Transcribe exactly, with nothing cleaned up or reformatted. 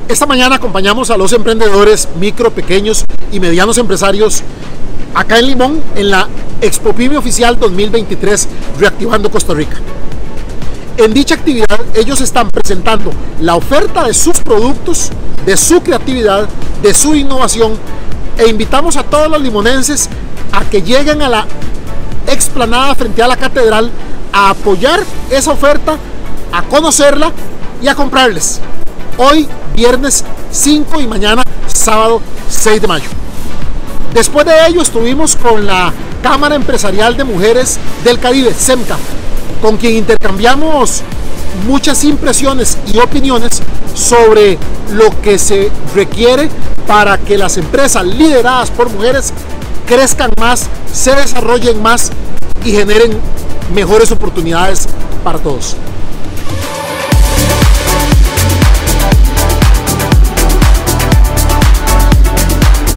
Esta mañana acompañamos a los emprendedores micro, pequeños y medianos empresarios acá en Limón en la Expo Pyme Oficial dos mil veintitrés Reactivando Costa Rica. En dicha actividad ellos están presentando la oferta de sus productos, de su creatividad, de su innovación, e invitamos a todos los limonenses a que lleguen a la explanada frente a la catedral a apoyar esa oferta, a conocerla y a comprarles. Hoy viernes cinco y mañana sábado seis de mayo. Después de ello estuvimos con la Cámara Empresarial de Mujeres del Caribe, CEMCA, con quien intercambiamos muchas impresiones y opiniones sobre lo que se requiere para que las empresas lideradas por mujeres crezcan más, se desarrollen más y generen mejores oportunidades para todos.